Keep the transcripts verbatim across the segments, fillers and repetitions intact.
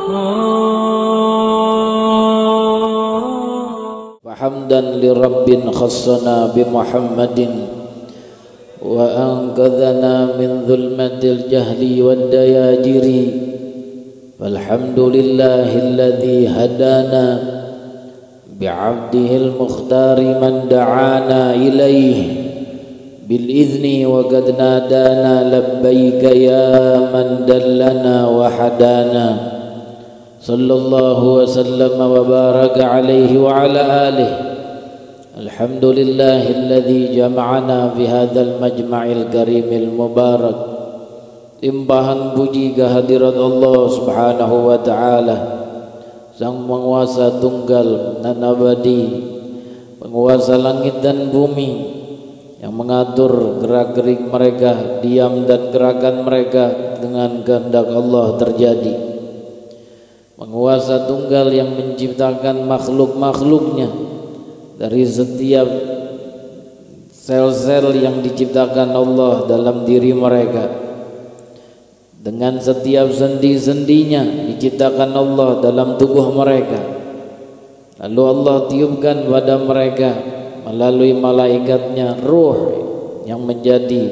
Hamdan li rabbin khassana bi Muhammadin wa anqadhana min dhulmatil jahli wad dayajiri. Alhamdulillahi alladhi hadana bi 'abdihil mukhtari man da'ana ilayhi bil idzni wa qad nadana labbaika ya man dallana wa hadana. Sallallahu wa sallam wa baraka alaihi wa ala alihi. Alhamdulillahilladzi jama'ana fi hadzal majma'il karimil mubarak. Limpahan puji kehadirat Allah Subhanahu wa taala, Sang Penguasa tunggal dan abadi, penguasa langit dan bumi, yang mengatur gerak-gerik mereka, diam dan gerakan mereka dengan kehendak Allah terjadi. Penguasa tunggal yang menciptakan makhluk-makhluknya dari setiap sel-sel yang diciptakan Allah dalam diri mereka, dengan setiap sendi-sendinya diciptakan Allah dalam tubuh mereka. Lalu Allah tiupkan pada mereka melalui malaikatnya ruh yang menjadi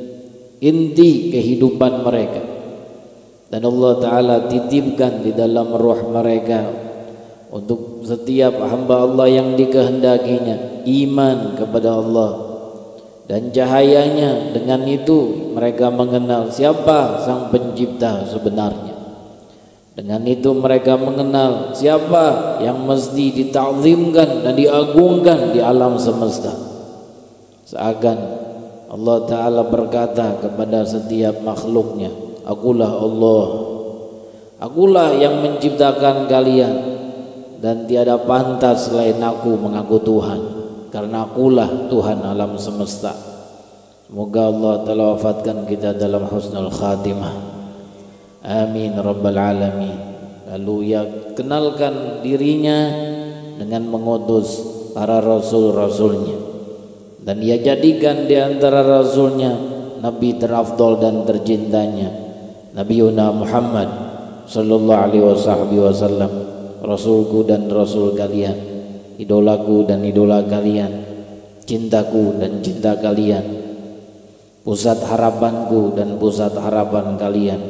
inti kehidupan mereka. Dan Allah Ta'ala titipkan di dalam ruh mereka untuk setiap hamba Allah yang dikehendakinya iman kepada Allah, dan cahayanya dengan itu mereka mengenal siapa Sang Pencipta sebenarnya. Dengan itu mereka mengenal siapa yang mesti ditakzimkan dan diagungkan di alam semesta. Seakan Allah Ta'ala berkata kepada setiap makhluknya, akulah Allah, akulah yang menciptakan kalian, dan tiada pantas selain aku mengaku Tuhan, karena akulah Tuhan alam semesta. Semoga Allah telah wafatkan kita dalam husnul khatimah. Amin rabbal alamin. Lalu ia kenalkan dirinya dengan mengutus para rasul-rasulnya, dan ia jadikan di antara rasulnya nabi terafdal dan tercintanya, Nabi Yuna Muhammad sallallahu alaihi wasallam. Rasulku dan rasul kalian, idolaku dan idola kalian, cintaku dan cinta kalian, pusat harapanku dan pusat harapan kalian,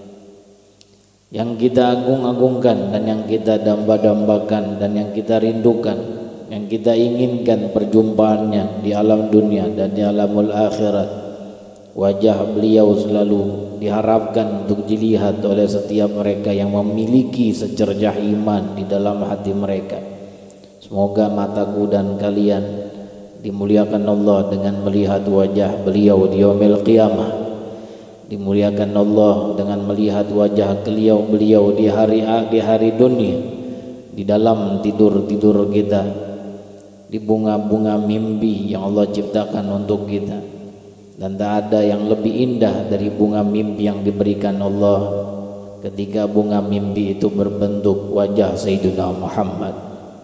yang kita agung-agungkan dan yang kita damba-dambakan dan yang kita rindukan, yang kita inginkan perjumpaannya di alam dunia dan di alamul akhirat. Wajah beliau selalu diharapkan untuk dilihat oleh setiap mereka yang memiliki secercah iman di dalam hati mereka. Semoga mataku dan kalian dimuliakan Allah dengan melihat wajah beliau di yaumil qiyamah, dimuliakan Allah dengan melihat wajah beliau beliau di hari di hari dunia, di dalam tidur-tidur kita, di bunga-bunga mimpi yang Allah ciptakan untuk kita. Dan tak ada yang lebih indah dari bunga mimpi yang diberikan Allah ketika bunga mimpi itu berbentuk wajah Sayyidina Muhammad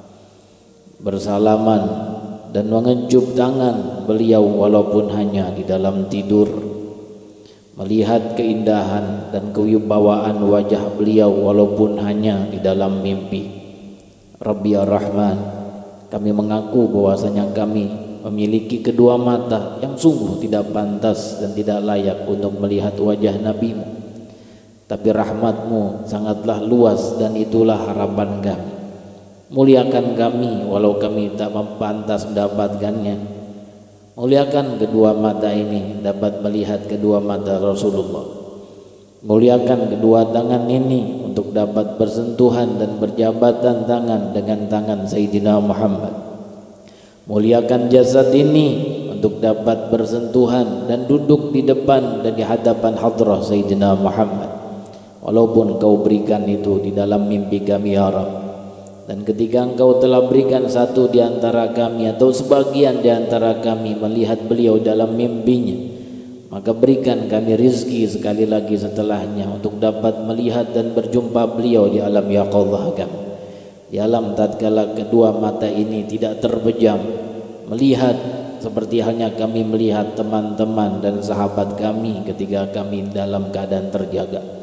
bersalaman dan mengecup tangan beliau walaupun hanya di dalam tidur, melihat keindahan dan kewibawaan wajah beliau walaupun hanya di dalam mimpi. Rabbi Ar-Rahman, kami mengaku bahwasanya kami memiliki kedua mata yang sungguh tidak pantas dan tidak layak untuk melihat wajah Nabi-Mu, tapi rahmat-Mu sangatlah luas dan itulah harapan kami. Muliakan kami walau kami tak pantas mendapatkannya. Muliakan kedua mata ini dapat melihat kedua mata Rasulullah. Muliakan kedua tangan ini untuk dapat bersentuhan dan berjabatan tangan dengan tangan Sayyidina Muhammad. Muliakan jasad ini untuk dapat bersentuhan dan duduk di depan dan di hadapan hadrah Sayyidina Muhammad, walaupun Engkau berikan itu di dalam mimpi kami ya Rabb. Dan ketika Engkau telah berikan satu di antara kami atau sebagian di antara kami melihat beliau dalam mimpinya, maka berikan kami rizki sekali lagi setelahnya untuk dapat melihat dan berjumpa beliau di alam yaqadhah kami, di alam tatkala kedua mata ini tidak terpejam, melihat seperti halnya kami melihat teman-teman dan sahabat kami ketika kami dalam keadaan terjaga.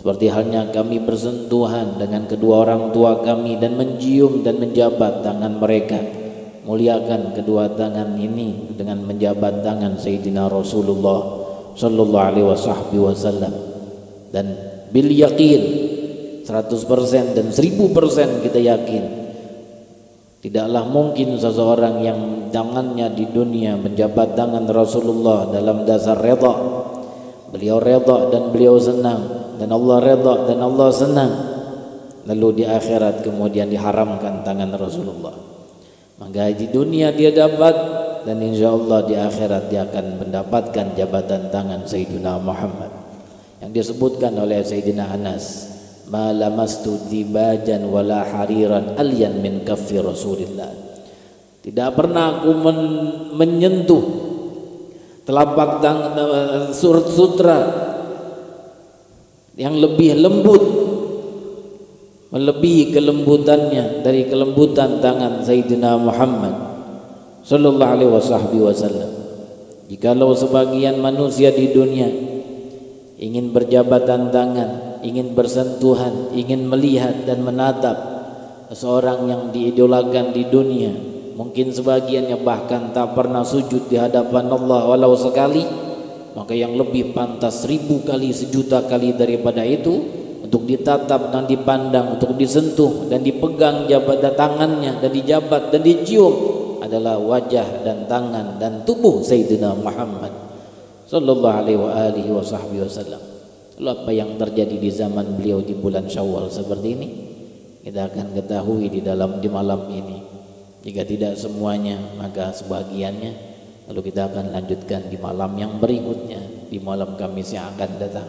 seperti halnya kami bersentuhan dengan kedua orang tua kami dan mencium dan menjabat tangan mereka. Muliakan kedua tangan ini dengan menjabat tangan Sayyidina Rasulullah sallallahu alaihi wasallam. Dan bil yakin seratus persen dan seribu persen kita yakin, tidaklah mungkin seseorang yang tangannya di dunia menjabat tangan Rasulullah dalam dasar redha, beliau redha dan beliau senang, dan Allah redha dan Allah senang, lalu di akhirat kemudian diharamkan tangan Rasulullah, maka di dunia dia dapat, dan insya Allah di akhirat dia akan mendapatkan jabatan tangan Sayyidina Muhammad yang disebutkan oleh Sayyidina Anas, ma lamastu dibajan wala hariran alyan min kaffi Rasulillah. Tidak pernah aku men menyentuh telapak tangan surat sutra yang lebih lembut, melebihi kelembutannya dari kelembutan tangan Sayyidina Muhammad sallallahu alaihi wasallam. Jikalau sebagian manusia di dunia ingin berjabatan tangan, ingin bersentuhan, ingin melihat dan menatap seseorang yang diidolakan di dunia, mungkin sebagiannya bahkan tak pernah sujud di hadapan Allah walau sekali, maka yang lebih pantas seribu kali, sejuta kali daripada itu untuk ditatap dan dipandang, untuk disentuh dan dipegang jabatan tangannya dan dijabat dan dicium adalah wajah dan tangan dan tubuh Sayyidina Muhammad sallallahu alaihi wasallam. Lalu apa yang terjadi di zaman beliau di bulan Syawal seperti ini, kita akan ketahui di dalam di malam ini. Jika tidak semuanya, maka sebagiannya. Lalu kita akan lanjutkan di malam yang berikutnya, di malam Kamis yang akan datang.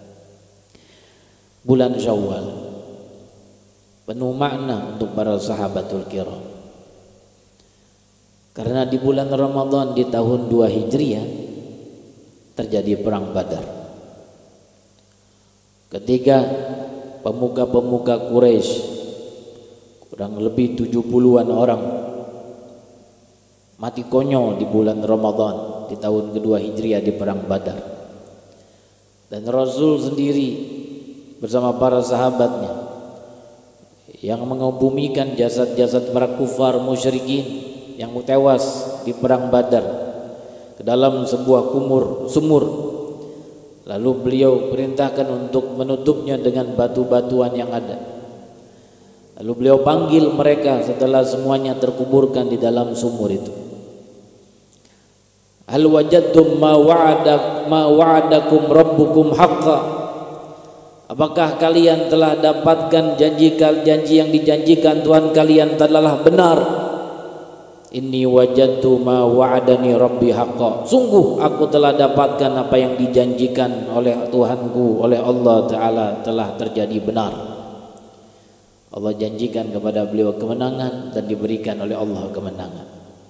Bulan Syawal penuh makna untuk para sahabatul kiram, karena di bulan Ramadan di tahun dua Hijriah terjadi perang Badar. Ketika pemuka-pemuka Quraisy kurang lebih tujuh puluhan orang mati konyol di bulan Ramadan di tahun kedua Hijriah di perang Badar, dan Rasul sendiri bersama para sahabatnya yang mengebumikan jasad-jasad para kufar musyrikin yang tewas di perang Badar ke dalam sebuah kumur sumur. Lalu beliau perintahkan untuk menutupnya dengan batu-batuan yang ada. Lalu beliau panggil mereka setelah semuanya terkuburkan di dalam sumur itu. Hal wajadtum ma wa'ada ma wa'adakum rabbukum haqqan? Apakah kalian telah dapatkan janji janji yang dijanjikan Tuhan kalian telah benar? Inni wajadtu ma wa'adani rabbi haqqa. Sungguh aku telah dapatkan apa yang dijanjikan oleh Tuhanku, oleh Allah Ta'ala telah terjadi benar. Allah janjikan kepada beliau kemenangan dan diberikan oleh Allah kemenangan.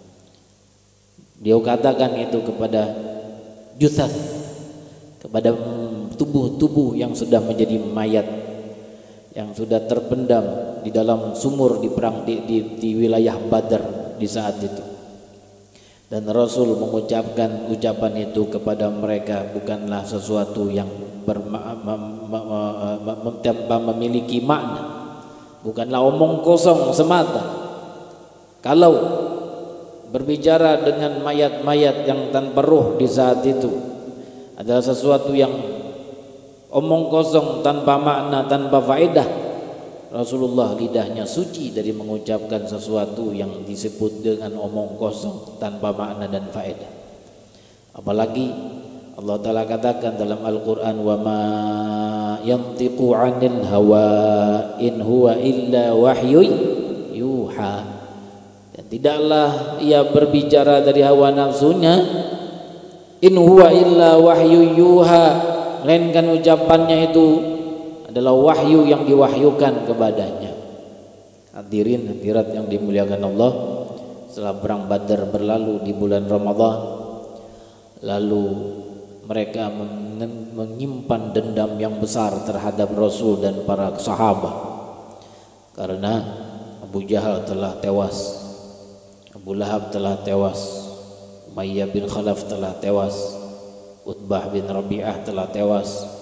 Dia katakan itu kepada jusad, kepada tubuh-tubuh yang sudah menjadi mayat, yang sudah terpendam di dalam sumur di perang di, di, di wilayah Badar di saat itu. Dan Rasul mengucapkan ucapan itu kepada mereka bukanlah sesuatu yang berma, mem, mem, tanpa memiliki makna, bukanlah omong kosong semata. Kalau berbicara dengan mayat-mayat yang tanpa ruh di saat itu adalah sesuatu yang omong kosong tanpa makna, tanpa faedah, Rasulullah lidahnya suci dari mengucapkan sesuatu yang disebut dengan omong kosong tanpa makna dan faedah. Apalagi Allah Ta'ala katakan dalam Al-Quran, wa ma yantiqu anil hawa in huwa illa wahyu yuha. Dan tidaklah ia berbicara dari hawa nafsunya, in huwa illa wahyu yuha, melainkan ucapannya itu adalah wahyu yang diwahyukan kepadanya. Hadirin hadirat yang dimuliakan Allah, setelah perang Badar berlalu di bulan Ramadan, lalu mereka menyimpan dendam yang besar terhadap Rasul dan para sahabat, karena Abu Jahal telah tewas, Abu Lahab telah tewas, Umayyah bin Khalaf telah tewas, Utbah bin Rabi'ah telah tewas,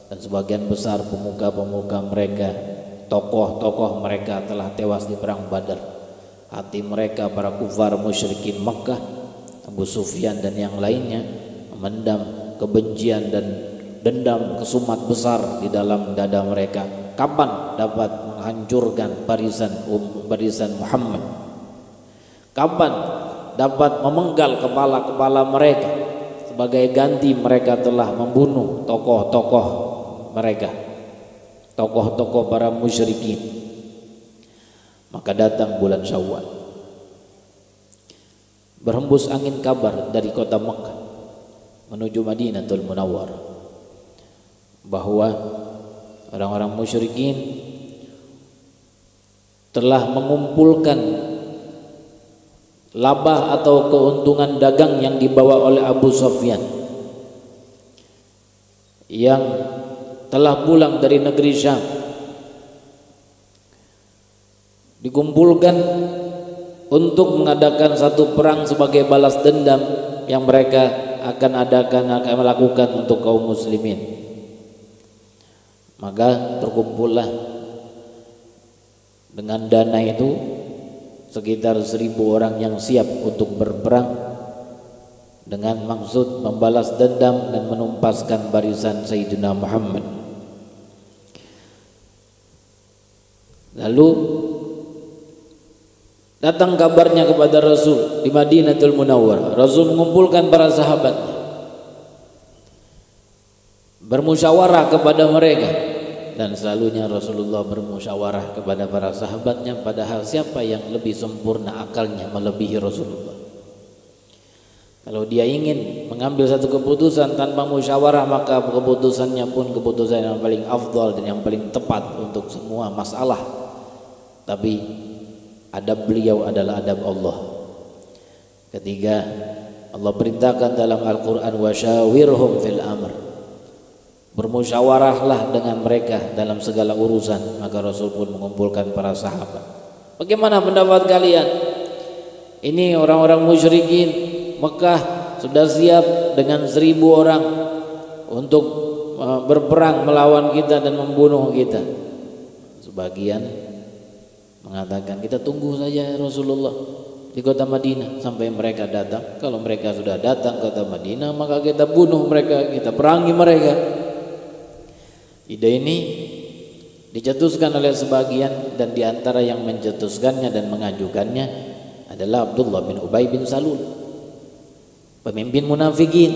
dan sebagian besar pemuka-pemuka mereka, tokoh-tokoh mereka telah tewas di perang Badar. Hati mereka para kufar musyrikin Makkah, Abu Sufyan dan yang lainnya, memendam kebencian dan dendam kesumat besar di dalam dada mereka. Kapan dapat menghancurkan barisan um, barisan Muhammad? Kapan dapat memenggal kepala-kepala mereka? Sebagai ganti mereka telah membunuh tokoh-tokoh mereka, tokoh-tokoh para musyrikin. Maka datang bulan Syawal, berhembus angin kabar dari kota Makkah menuju Madinatul Munawwarah bahwa orang-orang musyrikin telah mengumpulkan laba atau keuntungan dagang yang dibawa oleh Abu Sufyan yang telah pulang dari negeri Syam, dikumpulkan untuk mengadakan satu perang sebagai balas dendam yang mereka akan adakan akan melakukan untuk kaum muslimin. Maka terkumpullah dengan dana itu sekitar seribu orang yang siap untuk berperang dengan maksud membalas dendam dan menumpaskan barisan Sayyidina Muhammad. Lalu datang kabarnya kepada Rasul di Madinatul Munawwarah. Rasul mengumpulkan para sahabat, bermusyawarah kepada mereka, dan selalunya Rasulullah bermusyawarah kepada para sahabatnya, padahal siapa yang lebih sempurna akalnya melebihi Rasulullah. Kalau dia ingin mengambil satu keputusan tanpa musyawarah, maka keputusannya pun keputusan yang paling afdal dan yang paling tepat untuk semua masalah. Tapi adab beliau adalah adab Allah. Ketiga, Allah perintahkan dalam Al-Quran, wasyawirhum fil amr, bermusyawarahlah dengan mereka dalam segala urusan. Maka Rasul pun mengumpulkan para sahabat. Bagaimana pendapat kalian? Ini orang-orang musyrikin Mekah sudah siap dengan seribu orang untuk berperang melawan kita dan membunuh kita. Sebagian mengatakan, kita tunggu saja Rasulullah di kota Madinah sampai mereka datang. Kalau mereka sudah datang ke kota Madinah, maka kita bunuh mereka, kita perangi mereka. Ide ini dicetuskan oleh sebagian, dan diantara yang mencetuskannya dan mengajukannya adalah Abdullah bin Ubay bin Salul, pemimpin munafikin.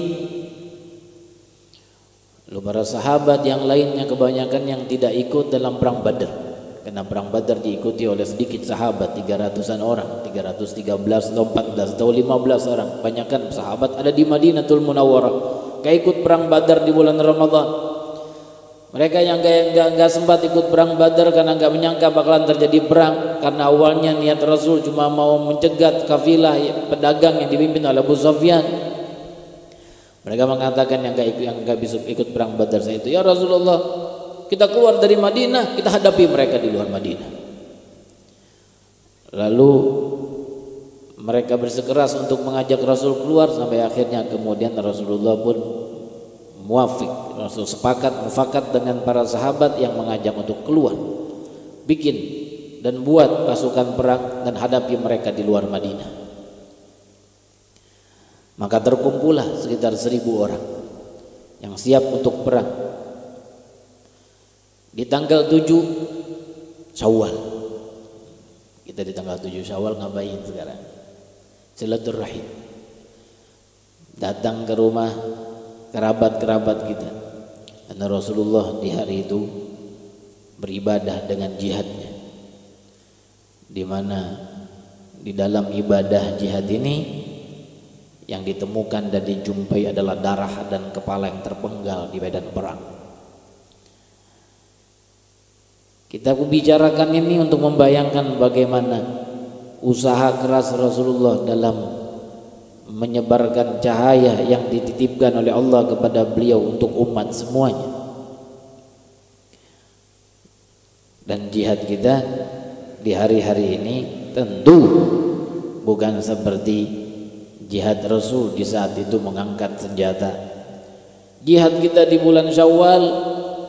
Lalu para sahabat yang lainnya kebanyakan yang tidak ikut dalam perang Badar, karena perang Badar diikuti oleh sedikit sahabat, tiga ratusan orang, tiga ratus tiga belas atau empat belas atau lima belas orang. Kebanyakan sahabat ada di Madinatul Munawwarah, gak ikut perang Badar di bulan Ramadan. Mereka yang gak sempat ikut perang Badar karena gak menyangka bakalan terjadi perang, karena awalnya niat Rasul cuma mau mencegat kafilah pedagang yang dipimpin oleh Abu Sufyan. Mereka mengatakan yang gak ikut, yang gak bisa ikut perang Badar saya itu, ya Rasulullah, kita keluar dari Madinah, kita hadapi mereka di luar Madinah. Lalu mereka bersikeras untuk mengajak Rasul keluar, sampai akhirnya kemudian Rasulullah pun muafik, Rasul sepakat mufakat dengan para sahabat yang mengajak untuk keluar, bikin dan buat pasukan perang dan hadapi mereka di luar Madinah. Maka terkumpullah sekitar seribu orang yang siap untuk perang di tanggal tujuh Syawal. Kita di tanggal tujuh Syawal ngapain sekarang? Silaturahim, datang ke rumah kerabat-kerabat kita. Karena Rasulullah di hari itu beribadah dengan jihadnya, di mana di dalam ibadah jihad ini yang ditemukan dan dijumpai adalah darah dan kepala yang terpenggal di medan perang. Kita bicarakan ini untuk membayangkan bagaimana usaha keras Rasulullah dalam menyebarkan cahaya yang dititipkan oleh Allah kepada beliau untuk umat semuanya. Dan jihad kita di hari-hari ini tentu bukan seperti jihad Rasul di saat itu mengangkat senjata. Jihad kita di bulan Syawal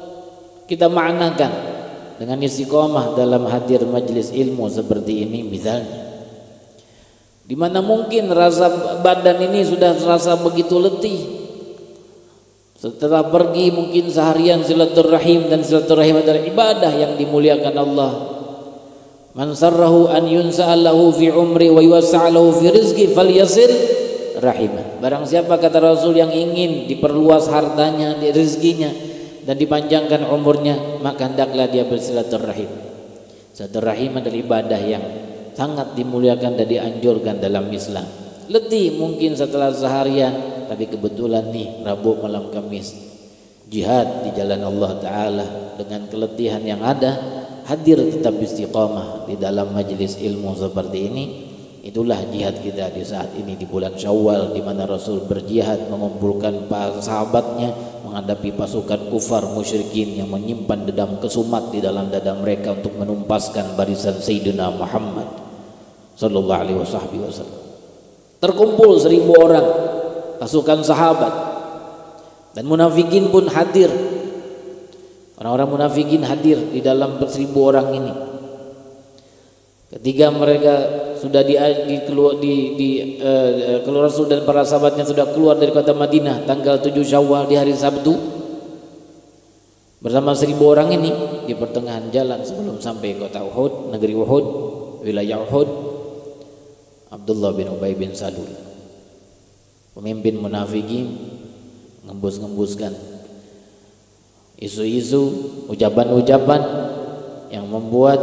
kita maknakan dengan istiqomah dalam hadir majelis ilmu seperti ini misalnya. Di mana mungkin rasa badan ini sudah terasa begitu letih. Setelah pergi mungkin seharian silaturahim, dan silaturahim adalah ibadah yang dimuliakan Allah. Man sarrahu an yunsa'alahu fi umri wa yuwassa'alahu fi rizqi falyasil rahimah. Barang siapa, kata Rasul, yang ingin diperluas hartanya, di rezekinya, dan dipanjangkan umurnya, maka hendaklah dia bersilaturahim. Silaturahim adalah ibadah yang sangat dimuliakan dan dianjurkan dalam Islam. Letih mungkin setelah seharian, tapi kebetulan nih Rabu malam Kamis jihad di jalan Allah Ta'ala, dengan keletihan yang ada hadir tetap istiqamah di dalam majelis ilmu seperti ini. Itulah jihad kita di saat ini di bulan Syawal, di mana Rasul berjihad mengumpulkan para sahabatnya menghadapi pasukan kufar musyrikin yang menyimpan dendam kesumat di dalam dada mereka untuk menumpaskan barisan Sayyidina Muhammad sallallahu alaihi wasallam. Terkumpul seribu orang pasukan sahabat, dan munafikin pun hadir. Orang-orang munafikin hadir di dalam seribu orang ini. Ketika mereka sudah di, di, keluar, di, di uh, keluar Rasul dan para sahabatnya sudah keluar dari kota Madinah tanggal tujuh Syawal di hari Sabtu, bersama seribu orang ini di pertengahan jalan sebelum sampai kota Uhud, negeri Uhud, wilayah Uhud, Abdullah bin Ubay bin Salul, pemimpin munafikin, ngembus-ngembuskan isu-isu, ucapan-ucapan yang membuat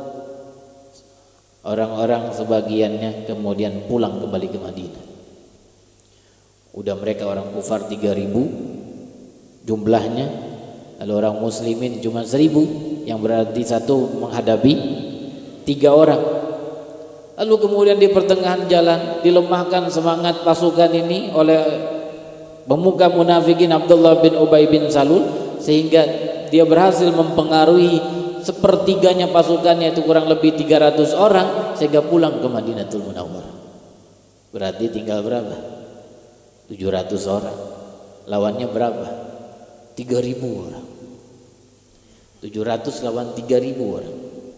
orang-orang sebagiannya kemudian pulang kembali ke Madinah. Udah mereka orang kufar tiga ribu jumlahnya, lalu orang muslimin cuma seribu, yang berarti satu menghadapi tiga orang. Lalu kemudian di pertengahan jalan dilemahkan semangat pasukan ini oleh pemuka munafikin Abdullah bin Ubay bin Salul, sehingga dia berhasil mempengaruhi sepertiganya pasukannya, itu kurang lebih tiga ratus orang, sehingga pulang ke Madinatul Munawwarah. Berarti tinggal berapa? tujuh ratus orang. Lawannya berapa? tiga ribu orang. tujuh ratus lawan tiga ribu orang.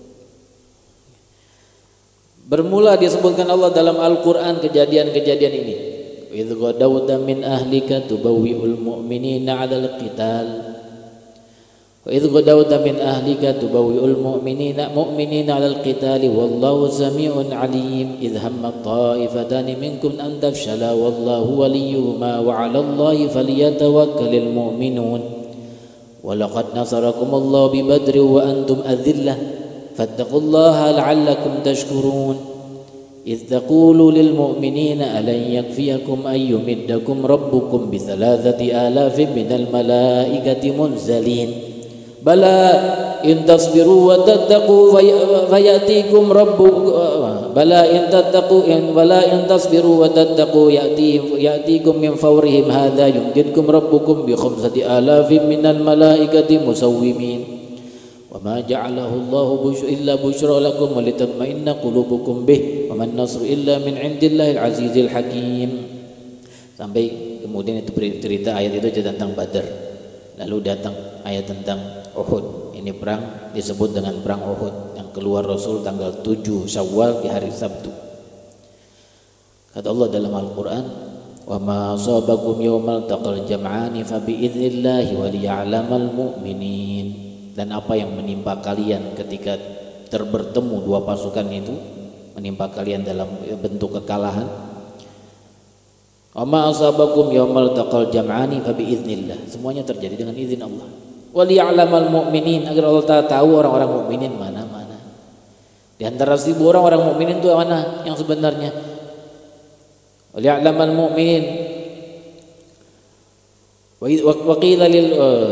Bermula disebutkan Allah dalam Al-Quran kejadian-kejadian ini. Idh ghadawta min ahlika tubawwi'ul mu'minina 'alal qital. Wa idh ghadawta min ahlika tubawwi'ul mu'minina mu'minina 'alal qitali wallahu samii'un 'aliim. Idh hamma ta'ifatani minkum an tafshala wallahu waliyyuhuma wa 'alallahi falyatawakkalul mu'minun. Wa laqad nasarakumullahu bi badrin wa antum adhillah فاتقوا الله لعلكم تشكرون إذ تقولوا للمؤمنين ألن يكفيكم أن يمدكم ربكم بثلاثة آلاف من الملائكة منزلين بلى إن تصبروا وتتقوا فيأتيكم ربكم بلى إن تتقوا بلى إن تصبروا وتتقوا يأتيكم من فورهم هذا يمددكم ربكم بخمسة آلاف من الملائكة مسومين وما جعله الله إلا بشرى لكم ولتطمئن قلوبكم به وما النصر إلا من عند الله العزيز الحكيم. Sampai kemudian itu cerita ayat itu tentang Badar. Lalu datang ayat tentang Uhud. Ini perang disebut dengan perang Uhud yang keluar Rasul tanggal tujuh Syawal di hari Sabtu. Kata Allah dalam Al-Qur'an, "Wa ma asabakum yawmal taqal jam'ani fa bi idznillah wa liya'lamal mu'minin." Dan apa yang menimpa kalian ketika terbertemu dua pasukan itu, menimpa kalian dalam bentuk kekalahan. Wa ma asabakum yaumal taqal jam'ani fa bi idznillah. Semuanya terjadi dengan izin Allah. Wa liya'lamal mu'minin, agar Allah tahu orang-orang mukminin mana-mana. Di antara seribu orang orang mukminin itu mana yang sebenarnya? Wa liya'lamal mu'minin. Wa qila lil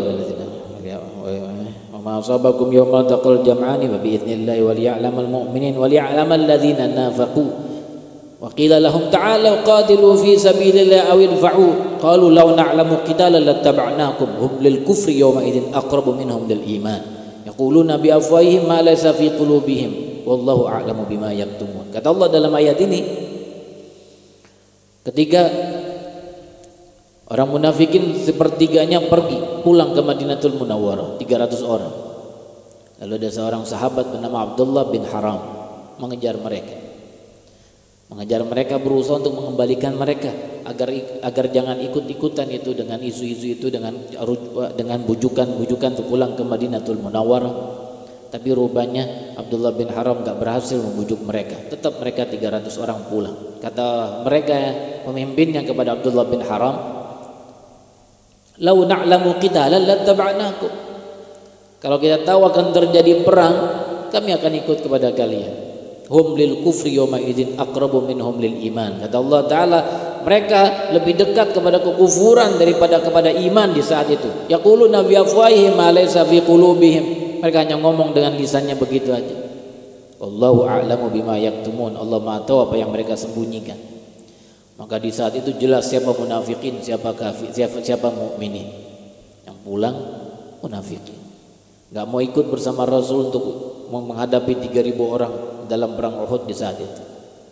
ma asabakum yawmal taqal jam'ani wa bi idznillah wa liya'lamal mu'minin wa liya'lamal ladzina nafaqu wa qila lahum ta'alu qatilu fi sabilillah aw idfa'u qalu law na'lamu qitalan lattaba'nakum hum lil kufri yawma idzin aqrabu minhum lil iman yaquluna bi afwahihim ma laysa fi qulubihim wallahu a'lamu bima yaktumun. Kata Allah dalam ayat ini, ketika Orang munafikin sepertiganya pergi pulang ke Madinatul Munawwarah, tiga ratus orang. Lalu ada seorang sahabat bernama Abdullah bin Haram mengejar mereka. Mengejar mereka, berusaha untuk mengembalikan mereka agar agar jangan ikut-ikutan itu dengan isu-isu itu, dengan dengan bujukan-bujukan untuk pulang ke Madinatul Munawwarah. Tapi rupanya Abdullah bin Haram gak berhasil membujuk mereka. Tetap mereka tiga ratus orang pulang. Kata mereka, pemimpinnya kepada Abdullah bin Haram, "Lau na'lamu qitalan lattaba'nakum." Kalau kita tahu akan terjadi perang, kami akan ikut kepada kalian. Hum lil kufri yawma idzin aqrabu minhum lil iman. Kata Allah Ta'ala, mereka lebih dekat kepada kekufuran daripada kepada iman di saat itu. Yaquluna bi afwahihim ma laysa fi qulubihim. Mereka hanya ngomong dengan lisannya begitu aja. Wallahu a'lamu bima yaktumun. Allah Maha tahu apa yang mereka sembunyikan. Maka di saat itu jelas siapa munafikin, siapa kafir, siapa siapa mukminin. Yang pulang munafikin. Enggak mau ikut bersama Rasul untuk menghadapi tiga ribu orang dalam perang Uhud di saat itu.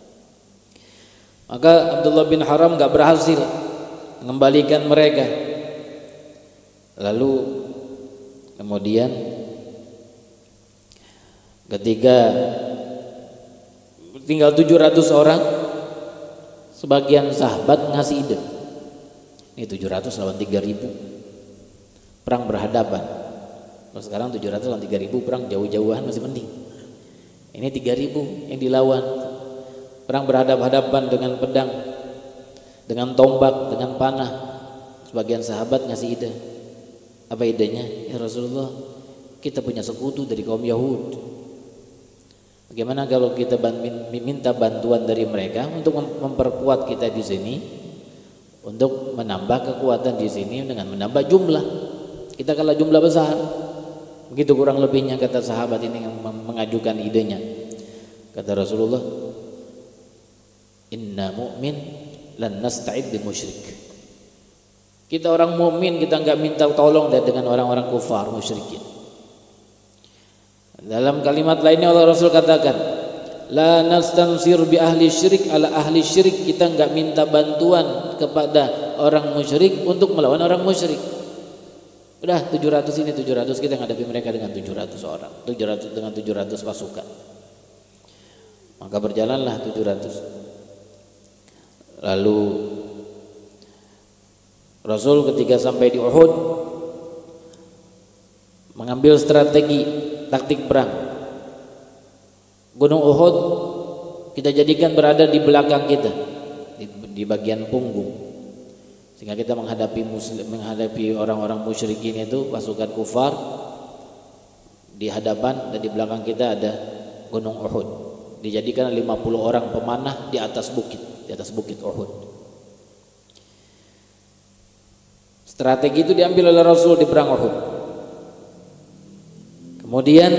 Maka Abdullah bin Haram enggak berhasil mengembalikan mereka. Lalu kemudian ketika tinggal tujuh ratus orang, sebagian sahabat ngasih ide, ini tujuh ratus lawan tiga ribu, perang berhadapan. Kalau sekarang tujuh ratus lawan tiga ribu, perang jauh-jauhan masih mending. Ini tiga ribu yang dilawan, perang berhadapan-hadapan dengan pedang, dengan tombak, dengan panah. Sebagian sahabat ngasih ide. Apa idenya? Ya Rasulullah, kita punya sekutu dari kaum Yahud. Bagaimana kalau kita minta bantuan dari mereka untuk memperkuat kita di sini, untuk menambah kekuatan di sini dengan menambah jumlah. Kita kalah jumlah besar. Begitu kurang lebihnya kata sahabat ini yang mengajukan idenya. Kata Rasulullah, "Inna mu'min lan nasta'id bi musyrik." Kita orang mukmin, kita enggak minta tolong dengan orang-orang kufar musyrikin. Dalam kalimat lainnya Allah Rasul katakan, la nastansir bi ahli syirik ala ahli syirik. Kita enggak minta bantuan kepada orang musyrik untuk melawan orang musyrik. Udah tujuh ratus ini tujuh ratus, kita menghadapi mereka dengan tujuh ratus orang, tujuh ratus dengan tujuh ratus pasukan. Maka berjalanlah tujuh ratus. Lalu Rasul ketika sampai di Uhud mengambil strategi taktik perang. Gunung Uhud kita jadikan berada di belakang kita, di, di bagian punggung, sehingga kita menghadapi muslim, menghadapi orang-orang musyrikin itu pasukan kufar di hadapan, dan di belakang kita ada Gunung Uhud. Dijadikan lima puluh orang pemanah di atas bukit, di atas bukit Uhud. Strategi itu diambil oleh Rasul di perang Uhud. Kemudian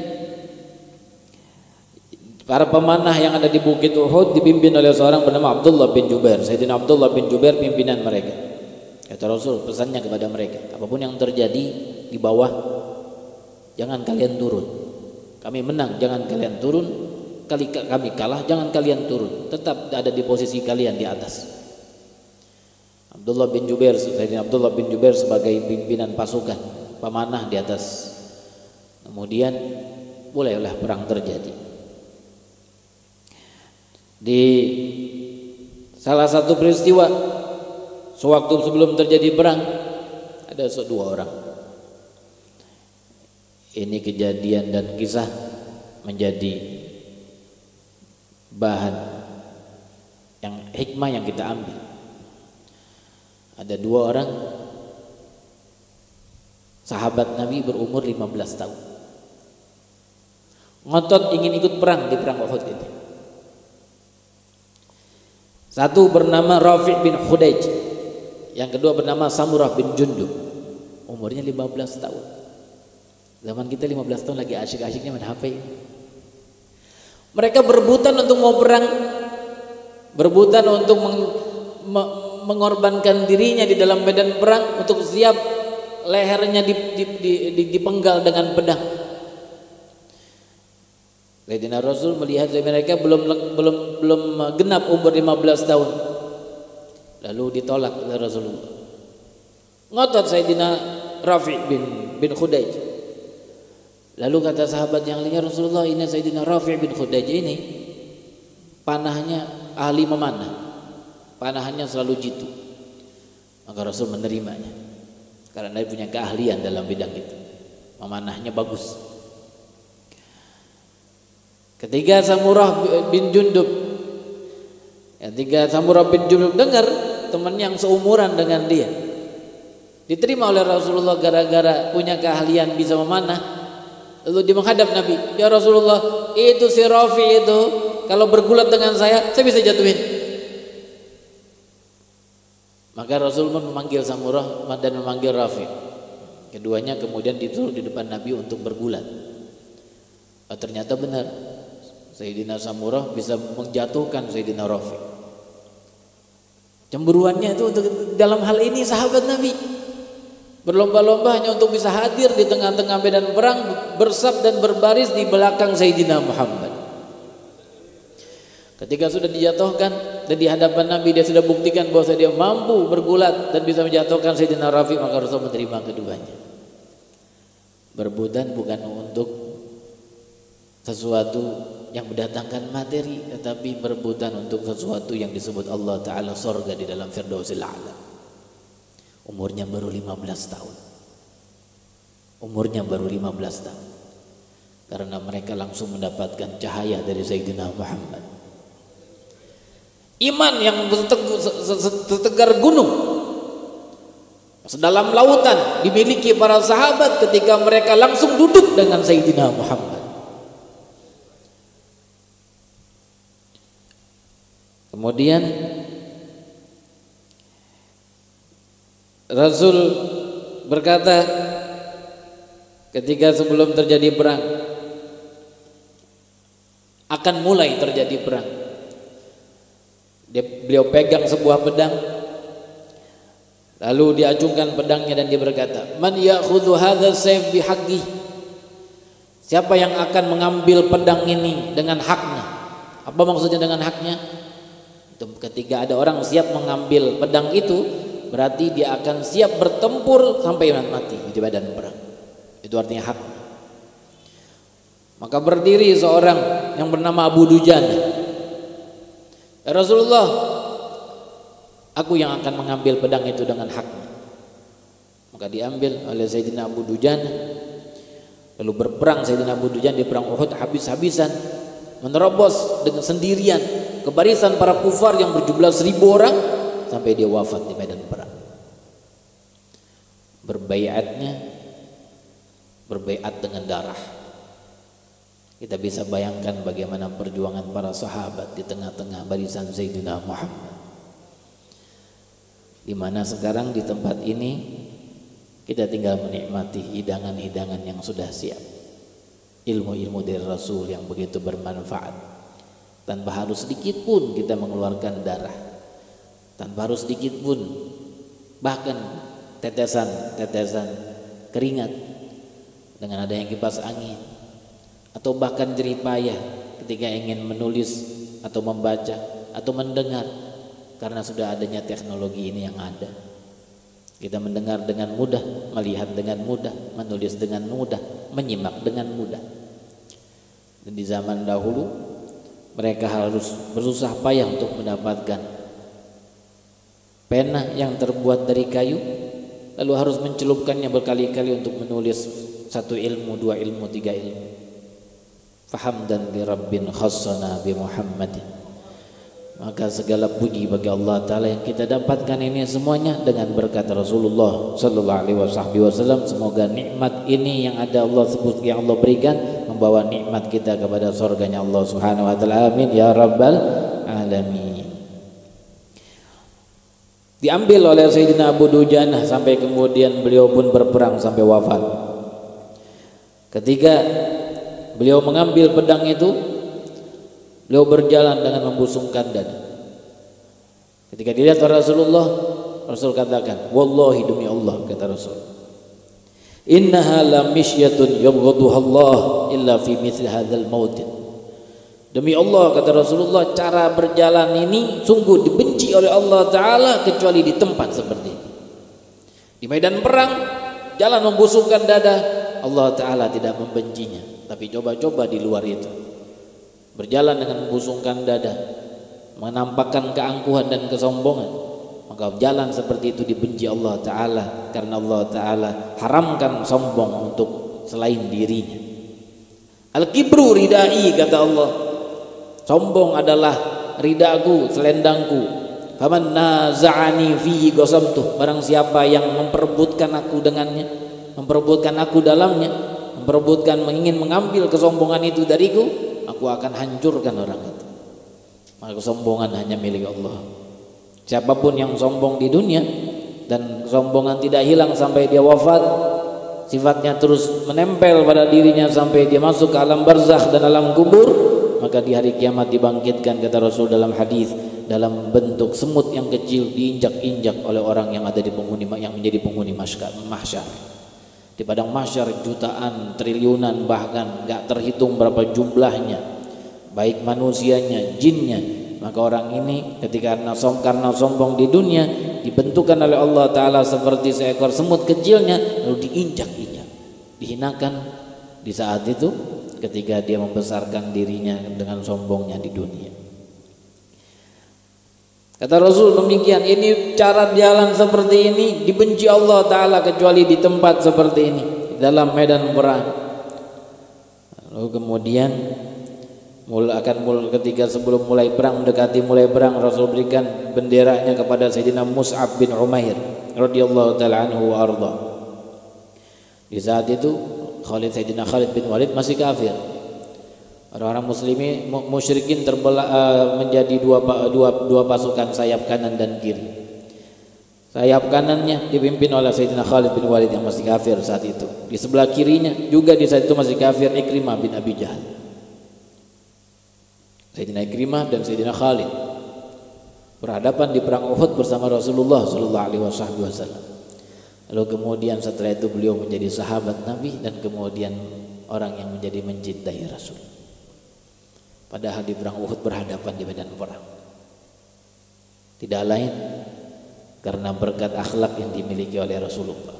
para pemanah yang ada di bukit Uhud dipimpin oleh seorang bernama Abdullah bin Jubair. Sayyidina Abdullah bin Jubair pimpinan mereka. Kata Rasul, pesannya kepada mereka, apapun yang terjadi di bawah, jangan kalian turun. Kami menang, jangan kalian turun. Kali kami kalah, jangan kalian turun. Tetap ada di posisi kalian di atas. Abdullah bin Jubair, Sayyidina Abdullah bin Jubair sebagai pimpinan pasukan, pemanah di atas. Kemudian mulailah perang terjadi. Di salah satu peristiwa sewaktu sebelum terjadi perang, ada dua orang. Ini kejadian dan kisah menjadi bahan yang hikmah yang kita ambil. Ada dua orang sahabat Nabi berumur lima belas tahun, ngotot ingin ikut perang di perang Uhud ini. Satu bernama Rafi' bin Khudaij, yang kedua bernama Samurah bin Jundub. Umurnya lima belas tahun. Zaman kita lima belas tahun lagi asyik-asyiknya main H P. Mereka berebutan untuk mau perang, berebutan untuk meng, me, mengorbankan dirinya di dalam medan perang, untuk siap lehernya dipenggal dengan pedang. Sayyidina Rasul melihat mereka belum belum belum genap umur lima belas tahun. Lalu ditolak oleh Rasulullah. Ngotot Sayyidina Rafi' bin bin Khudaij. Lalu kata sahabat yang lainnya, Rasulullah, ini Sayyidina Rafi' bin Khudaij ini panahnya ahli memanah, panahannya selalu jitu. Maka Rasul menerimanya karena dia punya keahlian dalam bidang itu, memanahnya bagus. Ketika Samurah bin Jundub, ketika Samurah bin Jundub dengar teman yang seumuran dengan dia diterima oleh Rasulullah gara-gara punya keahlian bisa memanah, lalu dia menghadap Nabi, ya Rasulullah, itu si Rafi itu kalau bergulat dengan saya, saya bisa jatuhin. Maka Rasul pun memanggil Samurah dan memanggil Rafi. Keduanya kemudian dituruh di depan Nabi untuk bergulat. Oh, ternyata benar, Sayyidina Samurah bisa menjatuhkan Sayyidina Rafi. Cemburuannya itu untuk dalam hal ini sahabat Nabi berlomba-lomba hanya untuk bisa hadir di tengah-tengah medan perang, bersaf dan berbaris di belakang Sayyidina Muhammad. Ketika sudah dijatuhkan dan di hadapan Nabi dia sudah buktikan bahwa dia mampu bergulat dan bisa menjatuhkan Sayyidina Rafi, maka Rasul menerima keduanya. Berebutan bukan untuk sesuatu yang mendatangkan materi, tetapi berebutan untuk sesuatu yang disebut Allah Ta'ala surga di dalam Firdausil A'la. Umurnya baru lima belas tahun. Umurnya baru lima belas tahun. Karena mereka langsung mendapatkan cahaya dari Sayyidina Muhammad. Iman yang setegar gunung, sedalam lautan dimiliki para sahabat ketika mereka langsung duduk dengan Sayyidina Muhammad. Kemudian Rasul berkata ketika sebelum terjadi perang, akan mulai terjadi perang, dia, beliau pegang sebuah pedang, lalu diacungkan pedangnya dan dia berkata, man ya'khudhu hadha sayf bihaqqi, siapa yang akan mengambil pedang ini dengan haknya. Apa maksudnya dengan haknya? Ketika ada orang siap mengambil pedang itu, berarti dia akan siap bertempur sampai mati di badan perang. Itu artinya hak. Maka berdiri seorang yang bernama Abu Dujana, ya Rasulullah, aku yang akan mengambil pedang itu dengan haknya. Maka diambil oleh Sayyidina Abu Dujana. Lalu berperang Sayyidina Abu Dujana di perang Uhud habis-habisan, menerobos dengan sendirian ke barisan para kufar yang berjumlah seribu orang sampai dia wafat di medan perang. Berbaiatnya berbaiat dengan darah. Kita bisa bayangkan bagaimana perjuangan para sahabat di tengah-tengah barisan Sayyidina Muhammad. Di mana sekarang di tempat ini kita tinggal menikmati hidangan-hidangan yang sudah siap. Ilmu-ilmu dari Rasul yang begitu bermanfaat. Tanpa harus sedikit pun kita mengeluarkan darah, tanpa harus sedikit pun bahkan tetesan-tetesan keringat dengan adanya kipas angin, atau bahkan jerih payah ketika ingin menulis atau membaca atau mendengar, karena sudah adanya teknologi ini yang ada. Kita mendengar dengan mudah, melihat dengan mudah, menulis dengan mudah, menyimak dengan mudah. Dan di zaman dahulu mereka harus bersusah payah untuk mendapatkan pena yang terbuat dari kayu, lalu harus mencelupkannya berkali-kali untuk menulis satu ilmu, dua ilmu, tiga ilmu. Fahamdan li rabbin khassana bi Muhammadin. Maka segala puji bagi Allah Ta'ala yang kita dapatkan ini semuanya dengan berkat Rasulullah Sallallahu Alaihi Wasallam. Semoga nikmat ini yang ada Allah sebut, yang Allah berikan, membawa nikmat kita kepada surganya Allah Subhanahu Wa Ta'ala. Amin ya Rabbal Alamin. Diambil oleh Sayyidina Abu Dujana sampai kemudian beliau pun berperang sampai wafat. Ketika beliau mengambil pedang itu, beliau berjalan dengan membusungkan dada. Ketika dilihat oleh Rasulullah, Rasul katakan, wallahi demi Allah, kata Rasul, innaha la mishyatun yabghaduha Allah illa fi mithli hadzal mautin. Demi Allah, kata Rasulullah, cara berjalan ini sungguh dibenci oleh Allah Ta'ala kecuali di tempat seperti ini. Di medan perang, jalan membusungkan dada, Allah Ta'ala tidak membencinya. Tapi coba-coba di luar itu, berjalan dengan membusungkan dada, menampakkan keangkuhan dan kesombongan, maka jalan seperti itu dibenci Allah Ta'ala, karena Allah Ta'ala haramkan sombong untuk selain dirinya. Al-kibru ridai, kata Allah, sombong adalah ridaku, selendangku. Faman naza'ani fihi qasamtuh, barang siapa yang memperebutkan aku dengannya, memperebutkan aku dalamnya, memperebutkan, ingin mengambil kesombongan itu dariku, aku akan hancurkan orang itu. Maka kesombongan hanya milik Allah. Siapapun yang sombong di dunia dan kesombongan tidak hilang sampai dia wafat, sifatnya terus menempel pada dirinya sampai dia masuk ke alam barzakh dan alam kubur, maka di hari kiamat dibangkitkan, kata Rasul dalam hadis, dalam bentuk semut yang kecil, diinjak-injak oleh orang yang ada di penghuni, yang menjadi penghuni mahsyar. Di padang mahsyar jutaan, triliunan, bahkan gak terhitung berapa jumlahnya, baik manusianya, jinnya. Maka orang ini ketika karena, som, karena sombong di dunia, dibentukkan oleh Allah Ta'ala seperti seekor semut kecilnya, lalu diinjak-injak, dihinakan di saat itu ketika dia membesarkan dirinya dengan sombongnya di dunia. Kata Rasul demikian, ini cara jalan seperti ini dibenci Allah Ta'ala kecuali di tempat seperti ini, dalam medan perang. Lalu kemudian mulai akan mulai ketika sebelum mulai perang, mendekati mulai perang, Rasul berikan benderanya kepada Sayyidina Mus'ab bin Umair radhiyallahu ta'ala anhu wa arda. Di saat itu Khalid Sayyidina Khalid bin Walid masih kafir. Orang-orang muslimin musyrikin terbelah uh, menjadi dua, dua, dua pasukan, sayap kanan dan kiri. Sayap kanannya dipimpin oleh Sayyidina Khalid bin Walid yang masih kafir saat itu. Di sebelah kirinya juga di saat itu masih kafir Ikrimah bin Abi Jahal. Sayyidina Ikrimah dan Sayyidina Khalid berhadapan di perang Uhud bersama Rasulullah sallallahu alaihi wasallam. Lalu kemudian setelah itu beliau menjadi sahabat Nabi dan kemudian orang yang menjadi mencintai Rasul. Padahal di perang Uhud berhadapan di medan perang. Tidak lain karena berkat akhlak yang dimiliki oleh Rasulullah.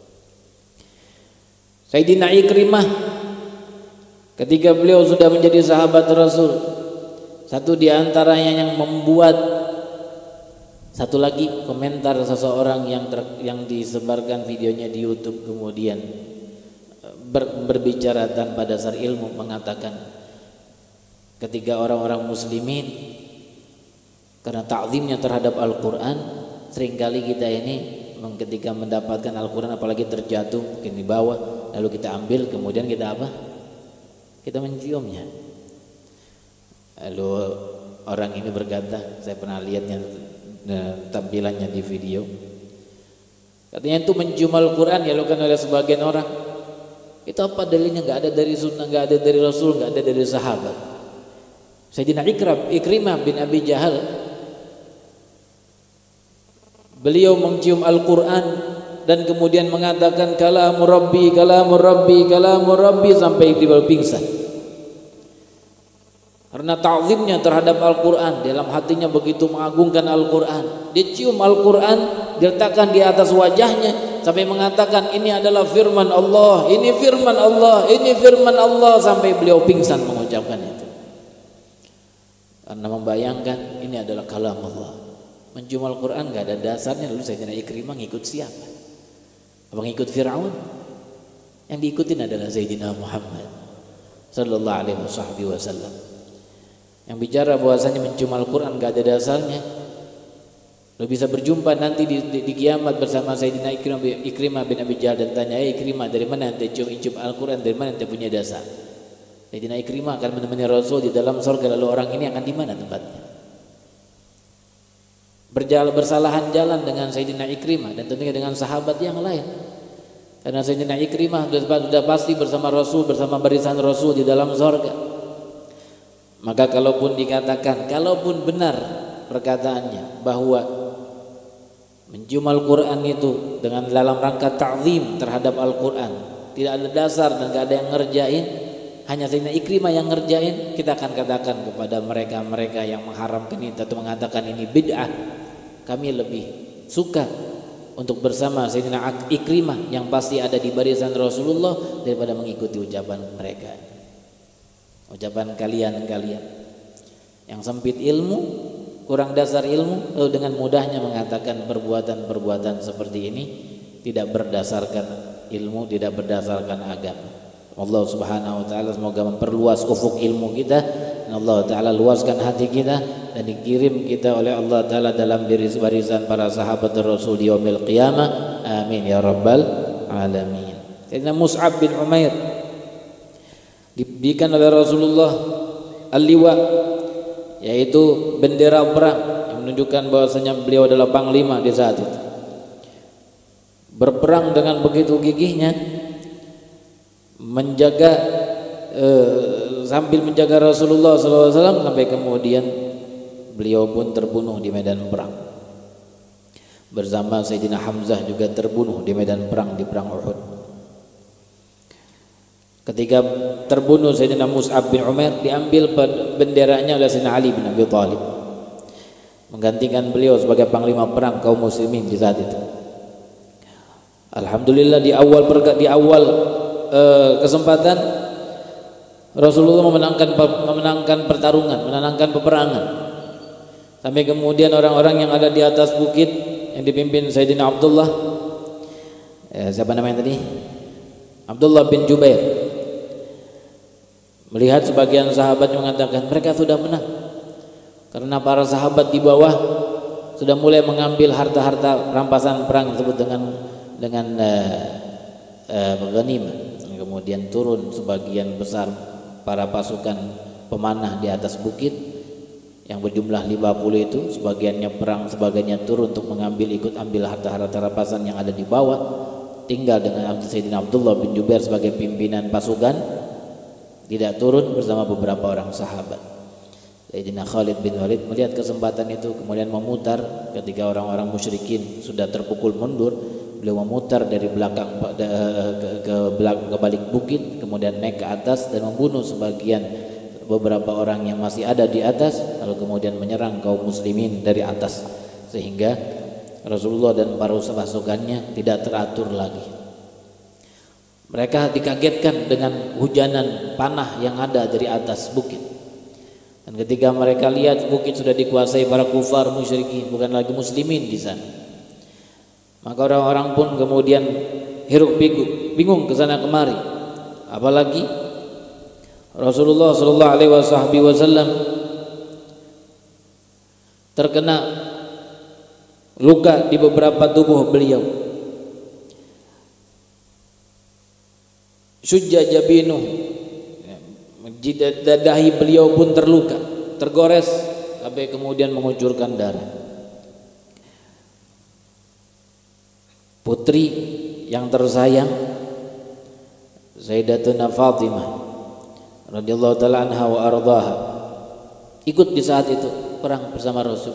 Sayyidina Ikrimah ketika beliau sudah menjadi sahabat Rasul, satu di antaranya yang membuat satu lagi komentar seseorang yang ter, yang disebarkan videonya di YouTube, kemudian ber, berbicara tanpa dasar ilmu, mengatakan ketika orang-orang muslimin karena ta'zimnya terhadap Al-Quran, seringkali kita ini ketika mendapatkan Al-Quran apalagi terjatuh mungkin di bawah, lalu kita ambil kemudian kita apa? Kita menciumnya. Lalu orang ini berkata, saya pernah lihatnya tampilannya di video, katanya itu mencium Al-Quran dilakukan oleh sebagian orang. Itu apa dalilnya? Nggak ada dari sunnah, nggak ada dari Rasul, nggak ada dari sahabat. Sayyidina Ikram, Ikrimah bin Abi Jahal, beliau mencium Al-Quran dan kemudian mengatakan kalamur Rabbi, kalamur Rabbi, kalamur Rabbi sampai beliau pingsan. Karena ta'zimnya terhadap Al-Quran, dalam hatinya begitu mengagungkan Al-Quran. Dia cium Al-Quran, diletakkan di atas wajahnya sampai mengatakan ini adalah firman Allah, ini firman Allah, ini firman Allah, sampai beliau pingsan mengucapkan itu. Karena membayangkan ini adalah kalam Allah. Mencium Al-Quran gak ada dasarnya. Lalu Sayyidina Ikrimah ngikut siapa? Apa ngikut Fir'aun? Yang diikutin adalah Sayyidina Muhammad sallallahu alaihi wasallam, yang bicara bahwasanya mencium Al-Quran gak ada dasarnya. Lo bisa berjumpa nanti di, di, di kiamat bersama Sayyidina Ikrimah, Ikrimah bin Abi Jahal dan tanya, eh Ikrimah, dari mana ente cium-cium Al-Quran, dari mana ente punya dasar? Sayyidina Ikrimah akan menemani Rasul di dalam surga. Lalu orang ini akan di mana tempatnya? Berjalan bersalahan jalan dengan Sayyidina Ikrimah dan tentunya dengan sahabat yang lain. Karena Sayyidina Ikrimah sudah pasti bersama Rasul, bersama barisan Rasul di dalam surga. Maka kalaupun dikatakan, kalaupun benar perkataannya bahwa mencium Al-Quran itu dengan dalam rangka ta'zim terhadap Al-Quran, tidak ada dasar dan tidak ada yang ngerjain, hanya Sayyidina Ikrimah yang ngerjain, kita akan katakan kepada mereka-mereka yang mengharamkan ini atau mengatakan ini bid'ah, kami lebih suka untuk bersama Sayyidina Ikrimah yang pasti ada di barisan Rasulullah daripada mengikuti ucapan mereka. Ucapan kalian-kalian yang sempit ilmu, kurang dasar ilmu, lalu dengan mudahnya mengatakan perbuatan-perbuatan seperti ini tidak berdasarkan ilmu, tidak berdasarkan agama. Allah Subhanahu wa taala semoga memperluas ufuk ilmu kita, dan Allah taala luaskan hati kita, dan dikirim kita oleh Allah taala dalam barisan para sahabat Rasul di yaumil qiyamah. Amin ya rabbal alamin. Sayyidina Mus'ab bin Umair diberikan oleh Rasulullah al-liwa, yaitu bendera perang yang menunjukkan bahwasanya beliau adalah panglima di saat itu. Berperang dengan begitu gigihnya, menjaga eh, sambil menjaga Rasulullah shallallahu alaihi wasallam sampai kemudian beliau pun terbunuh di medan perang. Bersama Sayyidina Hamzah juga terbunuh di medan perang di perang Uhud. Ketika terbunuh Sayyidina Mus'ab bin Umair, diambil benderanya oleh Sayyidina Ali bin Abi Thalib, menggantikan beliau sebagai panglima perang kaum muslimin di saat itu. Alhamdulillah di awal di awal eh, kesempatan Rasulullah memenangkan memenangkan pertarungan, memenangkan peperangan. Sampai kemudian orang-orang yang ada di atas bukit yang dipimpin Sayyidina Abdullah, eh, siapa namanya tadi? Abdullah bin Jubair, melihat sebagian sahabat mengatakan mereka sudah menang, karena para sahabat di bawah sudah mulai mengambil harta-harta rampasan perang tersebut dengan dengan uh, uh, ghanimah. Kemudian turun sebagian besar para pasukan pemanah di atas bukit yang berjumlah lima puluh itu, sebagiannya perang, sebagiannya turun untuk mengambil ikut ambil harta-harta rampasan yang ada di bawah. Tinggal dengan Sayyidina Abdullah bin Jubair sebagai pimpinan pasukan, tidak turun bersama beberapa orang sahabat. Sayyidina Khalid bin Walid melihat kesempatan itu kemudian memutar ketika orang-orang musyrikin sudah terpukul mundur. Beliau memutar dari belakang ke, ke, belakang, ke balik bukit, kemudian naik ke atas dan membunuh sebagian beberapa orang yang masih ada di atas, lalu kemudian menyerang kaum muslimin dari atas, sehingga Rasulullah dan para pasukannya tidak teratur lagi. Mereka dikagetkan dengan hujanan panah yang ada dari atas bukit. Dan ketika mereka lihat bukit sudah dikuasai para kufar musyrikin, bukan lagi muslimin di sana, maka orang-orang pun kemudian hiruk pikuk, bingung ke sana kemari. Apalagi Rasulullah sallallahu alaihi wasallam terkena luka di beberapa tubuh beliau. Syujja jabinu, dahi beliau pun terluka, tergores sampai kemudian mengucurkan darah. Putri yang tersayang Sayyidatuna Fatimah radhiyallahu taala anha wa ardhaha ikut di saat itu perang bersama Rasul,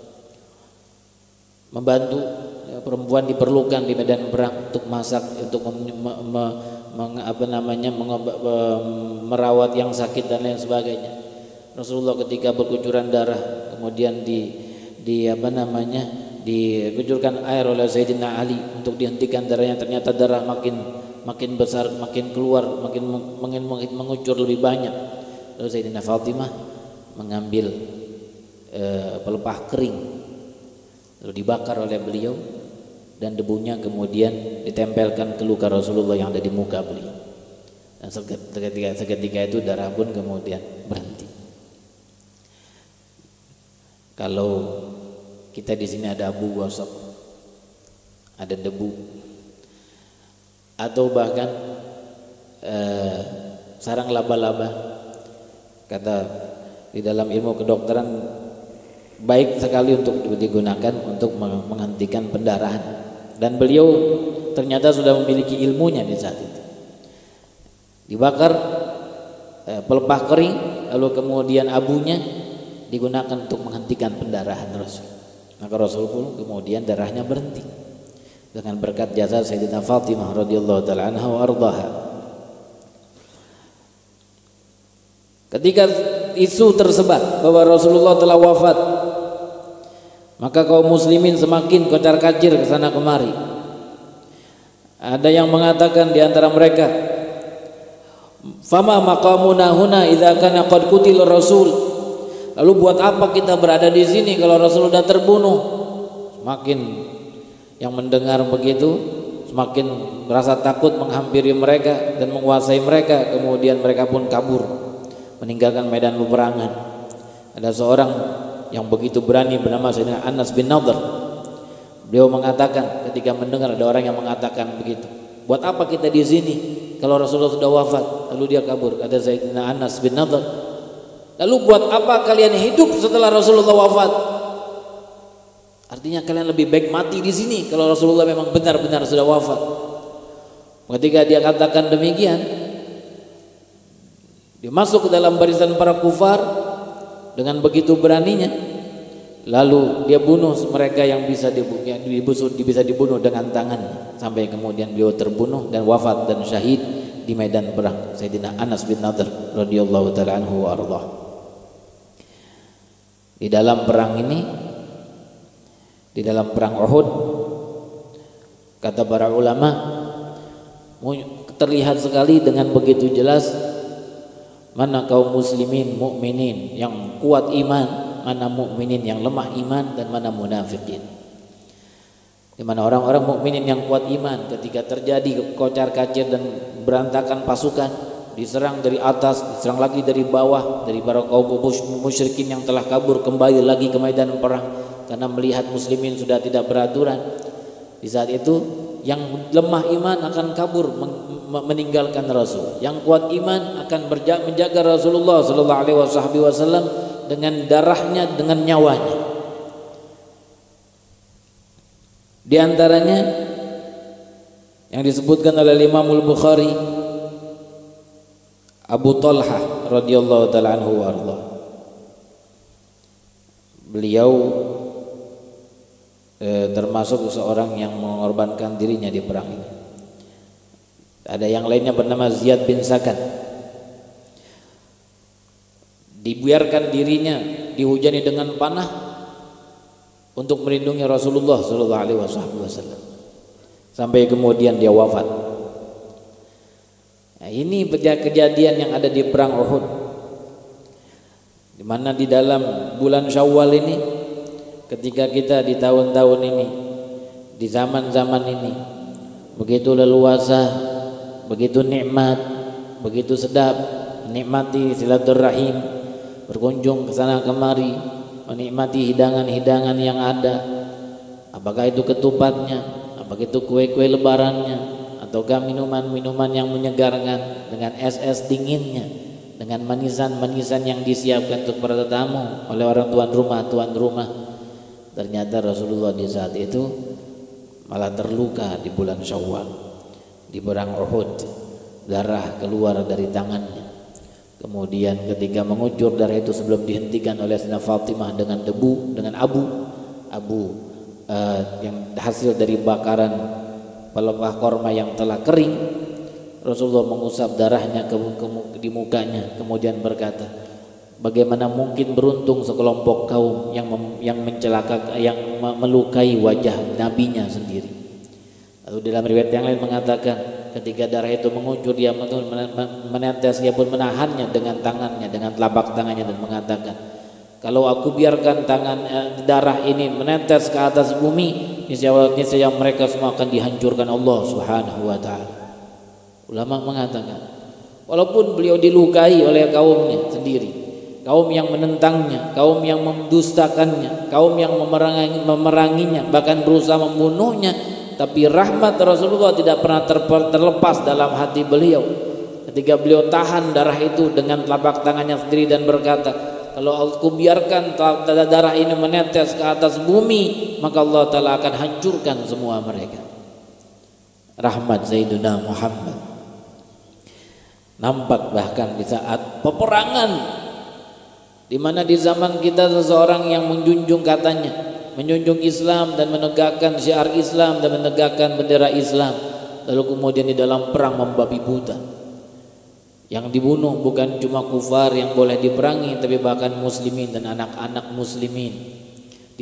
membantu ya, perempuan diperlukan di medan perang untuk masak, untuk mem, me, me, meng, apa namanya mengobat, merawat yang sakit dan lain sebagainya. Rasulullah ketika berkucuran darah kemudian di di apa namanya dikucurkan air oleh Sayyidina Ali untuk dihentikan darahnya, ternyata darah makin makin besar, makin keluar, makin makin, makin mengucur lebih banyak. Lalu Sayyidina Fatimah mengambil e, pelepah kering lalu dibakar oleh beliau dan debunya kemudian ditempelkan ke luka Rasulullah yang ada di muka beliau. Dan seketika, seketika itu darah pun kemudian berhenti. Kalau kita di sini ada abu gosok, ada debu, atau bahkan eh, sarang laba-laba, kata di dalam ilmu kedokteran baik sekali untuk digunakan untuk menghentikan pendarahan. Dan beliau ternyata sudah memiliki ilmunya di saat itu. Dibakar eh, pelepah kering, lalu kemudian abunya digunakan untuk menghentikan pendarahan Rasul. Maka Rasul pun kemudian darahnya berhenti dengan berkat jasa Sayyidatina Fatimah radhiyallahu taala anha wa ardhaha. Ketika isu tersebar bahwa Rasulullah telah wafat, Maka kaum muslimin semakin kocar-kacir ke sana kemari. Ada yang mengatakan di antara mereka, fama maqamuna huna idza kana qad qutil rasul. Lalu buat apa kita berada di sini kalau Rasul sudah terbunuh? Semakin yang mendengar begitu semakin merasa takut menghampiri mereka dan menguasai mereka. Kemudian mereka pun kabur meninggalkan medan peperangan. Ada seorang yang begitu berani bernama Sayyidina Anas bin Nadhr. Beliau mengatakan ketika mendengar ada orang yang mengatakan begitu, buat apa kita di sini kalau Rasulullah sudah wafat? Lalu dia kabur. Kata Sayyidina Anas bin Nadhr, lalu buat apa kalian hidup setelah Rasulullah wafat? Artinya kalian lebih baik mati di sini kalau Rasulullah memang benar-benar sudah wafat. Ketika dia katakan demikian, dia masuk ke dalam barisan para kufar dengan begitu beraninya, lalu dia bunuh mereka yang bisa dibunuh, yang bisa dibunuh dengan tangan, sampai kemudian beliau terbunuh dan wafat dan syahid di medan perang. Sayyidina Anas bin Nadhr radhiyallahu taala anhu wa ardhah. Di dalam perang ini, di dalam perang Uhud, kata para ulama, terlihat sekali dengan begitu jelas mana kaum muslimin mukminin yang kuat iman, mana mukminin yang lemah iman, dan mana munafikin. Di mana orang-orang mukminin yang kuat iman ketika terjadi kocar-kacir dan berantakan pasukan, diserang dari atas, diserang lagi dari bawah, dari para kaum musyrikin yang telah kabur kembali lagi ke medan perang karena melihat muslimin sudah tidak beraturan. Di saat itu yang lemah iman akan kabur meninggalkan Rasul, yang kuat iman akan menjaga Rasulullah sallallahu alaihi wasallam dengan darahnya, dengan nyawanya. Di antaranya yang disebutkan oleh Imam Al-Bukhari, Abu Talha radhiyallahu taala anhu wa ardhah. Beliau eh, termasuk seorang yang mengorbankan dirinya di perang ini. Ada yang lainnya bernama Ziyad bin Sakan. Dibiarkan dirinya dihujani dengan panah untuk melindungi Rasulullah sallallahu alaihi wasallam sampai kemudian dia wafat. Nah, ini kejadian yang ada di perang Uhud, di mana di dalam bulan Syawal ini, ketika kita di tahun-tahun ini, di zaman-zaman ini begitu leluasa, begitu nikmat, begitu sedap menikmati silaturahim, berkunjung ke sana kemari, menikmati hidangan-hidangan yang ada, apakah itu ketupatnya, apakah itu kue-kue lebarannya, ataukah minuman-minuman yang menyegarkan dengan es-es dinginnya, dengan manisan-manisan yang disiapkan untuk para tetamu oleh orang tuan rumah, tuan rumah. Ternyata Rasulullah di saat itu malah terluka di bulan Syawal. Di perang Uhud, darah keluar dari tangannya. Kemudian ketika mengucur darah itu sebelum dihentikan oleh Sayyidah Fatimah dengan debu, dengan abu, abu uh, yang hasil dari bakaran pelepah korma yang telah kering, Rasulullah mengusap darahnya ke, ke, di mukanya, kemudian berkata, bagaimana mungkin beruntung sekelompok kaum yang mem, yang mencelakakan, yang melukai wajah nabinya sendiri. Lalu dalam riwayat yang lain mengatakan ketika darah itu mengucur, dia menetes, dia pun menahannya dengan tangannya, dengan telapak tangannya, dan mengatakan, kalau aku biarkan tangan eh, darah ini menetes ke atas bumi, niscaya mereka semua akan dihancurkan Allah Subhanahu wa taala. Ulama mengatakan, walaupun beliau dilukai oleh kaumnya sendiri, kaum yang menentangnya, kaum yang mendustakannya, kaum yang memerangi, memeranginya, bahkan berusaha membunuhnya, tapi rahmat Rasulullah tidak pernah terlepas dalam hati beliau. Ketika beliau tahan darah itu dengan telapak tangannya sendiri dan berkata, kalau aku biarkan darah ini menetes ke atas bumi, maka Allah Ta'ala akan hancurkan semua mereka. Rahmat Sayyidina Muhammad nampak bahkan di saat peperangan, di mana di zaman kita seseorang yang menjunjung katanya, menjunjung Islam dan menegakkan syiar Islam dan menegakkan bendera Islam, lalu kemudian di dalam perang membabi buta. Yang dibunuh bukan cuma kufar yang boleh diperangi, tapi bahkan muslimin dan anak-anak muslimin. Di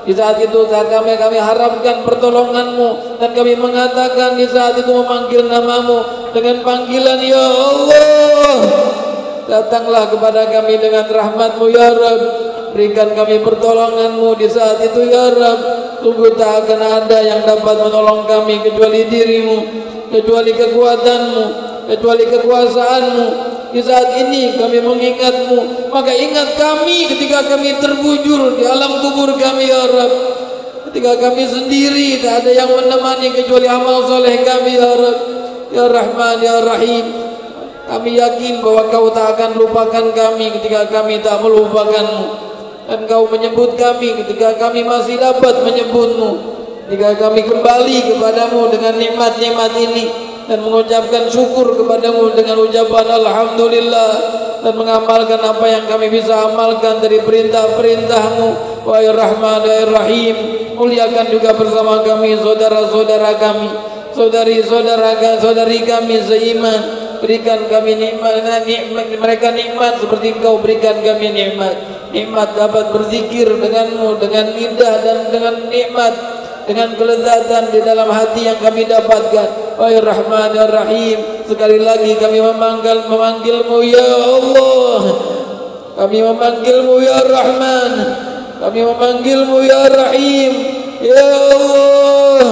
Di saat itu saat kami kami harapkan pertolongan-Mu, dan kami mengatakan di saat itu memanggil nama-Mu dengan panggilan ya Allah. Datanglah kepada kami dengan rahmat-Mu ya Rabb. Berikan kami pertolongan-Mu di saat itu ya Rabb. Sungguh tak akan ada yang dapat menolong kami kecuali diri-Mu, kecuali kekuatan-Mu, kecuali kekuasaan-Mu. Di saat ini kami mengingat-Mu, maka ingat kami ketika kami terbujur di alam kubur kami ya Rabb. Ketika kami sendiri tak ada yang menemani kecuali amal soleh kami ya Rabb. Ya Rahman ya Rahim, kami yakin bahwa Kau tak akan lupakan kami ketika kami tak melupakan-Mu, dan Kau menyebut kami ketika kami masih dapat menyebut-Mu. Ketika kami kembali kepadamu dengan nikmat-nikmat ini dan mengucapkan syukur kepadamu dengan ucapan Alhamdulillah, dan mengamalkan apa yang kami bisa amalkan dari perintah-perintah-Mu. Wahai Rahman ya Rahim, muliakan juga bersama kami saudara-saudara kami, saudari-saudara saudari kami seiman. Berikan kami nikmat, nikmat mereka nikmat seperti Engkau berikan kami nikmat. Nikmat dapat berzikir denganmu dengan indah dan dengan nikmat, dengan kelezatan di dalam hati yang kami dapatkan. Wahai Rahman ya Rahim, sekali lagi kami memanggil memanggil-Mu ya Allah. Kami memanggil-Mu ya Rahman. Kami memanggil-Mu ya Rahim. Ya Allah.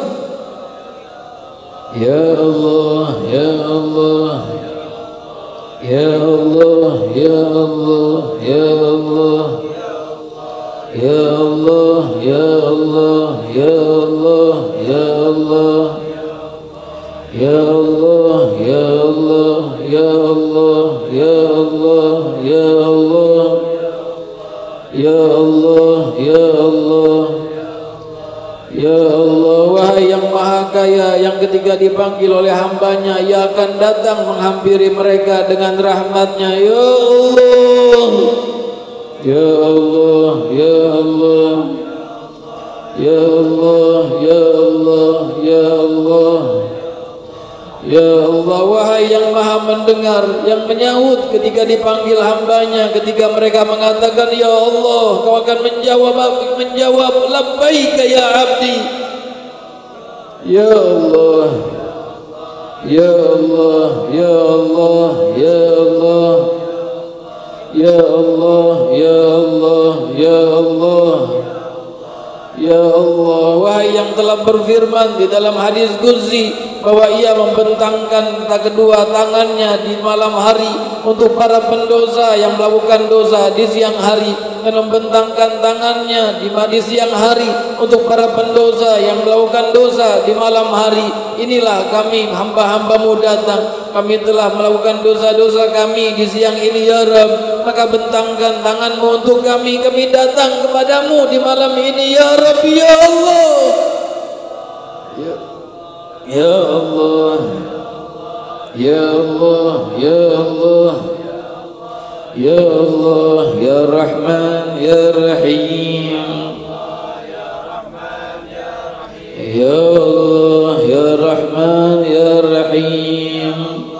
Ya Allah, ya Allah. Ya Allah, ya Allah, ya Allah. Ya Allah, ya Allah, ya Allah, ya Allah. Ya Allah, ya Allah, ya Allah, ya Allah, ya Allah. Ya Allah, ya Allah. Ya Allah, wahai yang maha kaya, yang ketika dipanggil oleh hambanya Ia akan datang menghampiri mereka dengan rahmatnya. Ya Allah, ya Allah, ya Allah. Ya Allah, ya Allah, ya Allah. Ya Allah, wahai yang maha mendengar, yang menyahut ketika dipanggil hambanya, ketika mereka mengatakan ya Allah, Kau akan menjawab menjawab labbaika ya abdi. Ya Allah, ya Allah, ya Allah, ya Allah. Ya Allah, ya Allah, ya Allah. Ya Allah, wahai yang telah berfirman di dalam hadis qudsi bahwa Ia membentangkan kedua tangannya di malam hari untuk para pendosa yang melakukan dosa di siang hari, dan membentangkan tangannya di, di siang hari untuk para pendosa yang melakukan dosa di malam hari. Inilah kami hamba-hamba-Mu datang, kami telah melakukan dosa-dosa kami di siang ini ya Rabb, maka bentangkan tangan-Mu untuk kami, kami datang kepadamu di malam ini ya Rabbi ya Allah. Ya, ya Allah, ya Allah, ya Allah. Ya Allah, ya Rahman, ya Rahim. Ya Allah, ya Rahman, ya Rahim.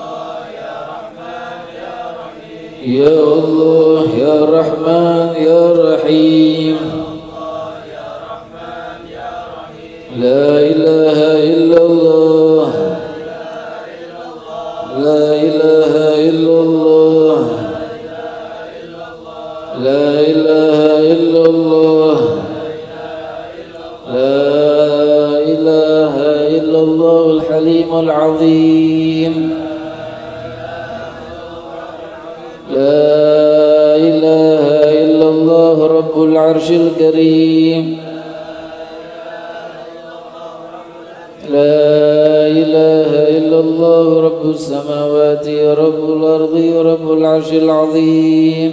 Ya Allah, ya Rahman, ya Rahim. La ilaha illallah. La ilaha illallah. La ilaha illallah. La ilaha illallah al-halim al-azim. La ilaha illallah rabbul arshil karim. La ilaha illallah rabbus samawati wa rabbul ardi wa rabbul arshil azim.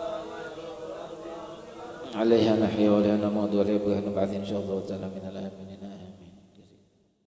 عليها نحيا ولا نموت ولا يبقى نبعث إن شاء الله تعالى من الآمنين.